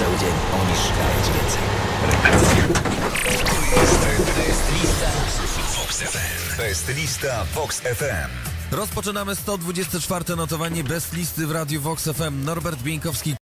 cały dzień. Oni szukać więcej. To jest lista Vox FM. Rozpoczynamy 124. notowanie bez listy w Radiu Vox FM. Norbert Bieńkowski.